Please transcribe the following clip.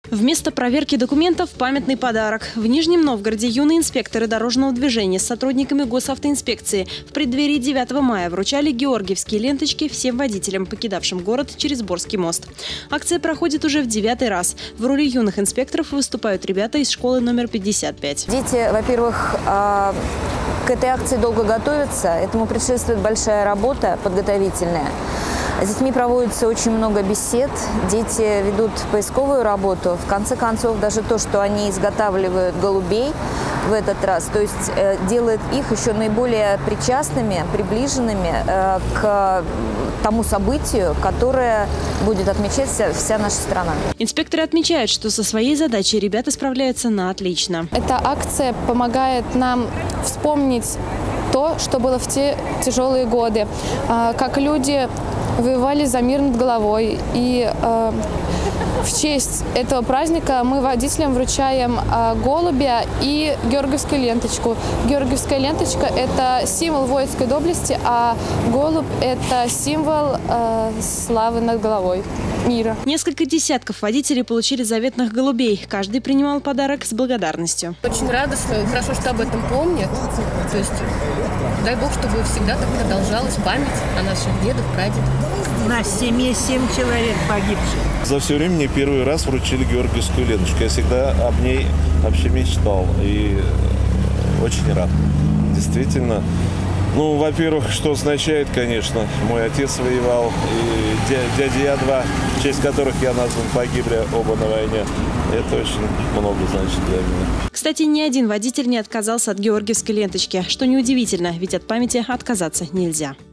Вместо проверки документов – памятный подарок. В Нижнем Новгороде юные инспекторы дорожного движения с сотрудниками госавтоинспекции в преддверии 9 мая вручали георгиевские ленточки всем водителям, покидавшим город через Борский мост. Акция проходит уже в 9-й раз. В роли юных инспекторов выступают ребята из школы номер 55. Дети, во-первых, к этой акции долго готовятся. Этому предшествует большая работа подготовительная. С детьми проводится очень много бесед, дети ведут поисковую работу. В конце концов, даже то, что они изготавливают голубей в этот раз, то есть делает их еще наиболее причастными, приближенными к тому событию, которое будет отмечать вся наша страна. Инспекторы отмечают, что со своей задачей ребята справляются на отлично. Эта акция помогает нам вспомнить то, что было в те тяжелые годы, как люди воевали за мир над головой. И в честь этого праздника мы водителям вручаем голубя и георгиевскую ленточку. Георгиевская ленточка – это символ воинской доблести, а голубь – это символ славы над головой, мира. Несколько десятков водителей получили заветных голубей. Каждый принимал подарок с благодарностью. Очень радостно, хорошо, что об этом помнят. То есть, дай Бог, чтобы всегда так продолжалась память о наших дедах, прадедах. У нас в семье 7 человек погибших. За все время мне первый раз вручили георгиевскую ленточку. Я всегда об ней вообще мечтал и очень рад. Действительно. Ну, во-первых, что означает, конечно, мой отец воевал, и дядя я два, в честь которых я назван, погибли оба на войне. Это очень много значит для меня. Кстати, ни один водитель не отказался от георгиевской ленточки, что неудивительно, ведь от памяти отказаться нельзя.